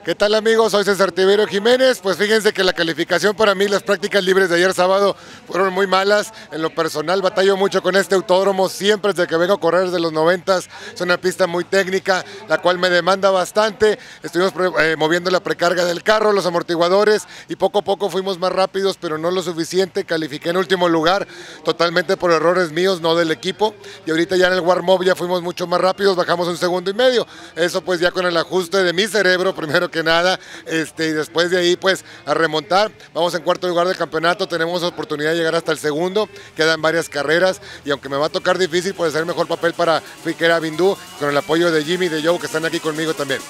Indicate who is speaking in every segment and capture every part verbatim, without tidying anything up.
Speaker 1: ¿Qué tal amigos? Soy César Tiberio Jiménez. Pues fíjense que la calificación para mí, las prácticas libres de ayer sábado fueron muy malas. En lo personal batallo mucho con este autódromo, siempre desde que vengo a correr desde los noventas. Es una pista muy técnica, la cual me demanda bastante. Estuvimos eh, moviendo la precarga del carro, los amortiguadores y poco a poco fuimos más rápidos, pero no lo suficiente. Califiqué en último lugar, totalmente por errores míos, no del equipo. Y ahorita ya en el warm-up ya fuimos mucho más rápidos, bajamos un segundo y medio. Eso pues ya con el ajuste de mi cerebro, primero que nada, este, y después de ahí pues a remontar. Vamos en cuarto lugar del campeonato, tenemos oportunidad de llegar hasta el segundo, quedan varias carreras y aunque me va a tocar difícil, puede ser mejor papel para Fiquera Bindú, con el apoyo de Jimmy y de Joe que están aquí conmigo también.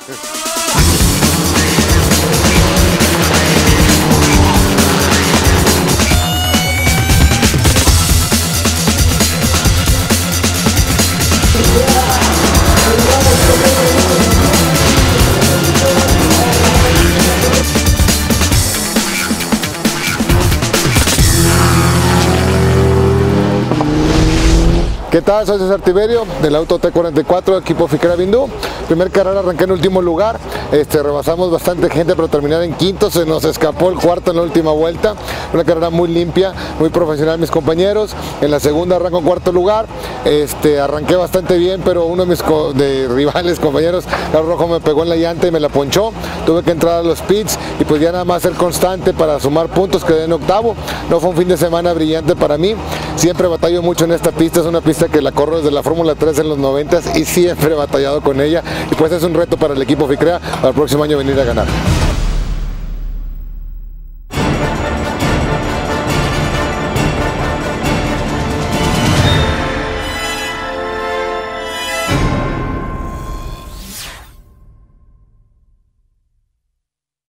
Speaker 1: ¿Qué tal? Soy César Tiberio del Auto T cuarenta y cuatro, equipo Fiquera Bindú. Primer carrera arranqué en último lugar, este, rebasamos bastante gente pero terminar en quinto, se nos escapó el cuarto en la última vuelta. Una carrera muy limpia, muy profesional mis compañeros. En la segunda arranco en cuarto lugar, este, arranqué bastante bien, pero uno de mis co de rivales, compañeros, Carlos Rojo, me pegó en la llanta y me la ponchó. Tuve que entrar a los pits y pues ya nada más ser constante para sumar puntos, quedé en octavo. No fue un fin de semana brillante para mí, siempre batallo mucho en esta pista, es una pista que la corro desde la Fórmula tres en los noventas y siempre he batallado con ella y pues es un reto para el equipo Fiquera para el próximo año venir a ganar.